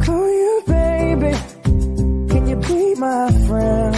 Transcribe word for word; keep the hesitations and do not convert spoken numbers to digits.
for you, baby. Can you be my friend?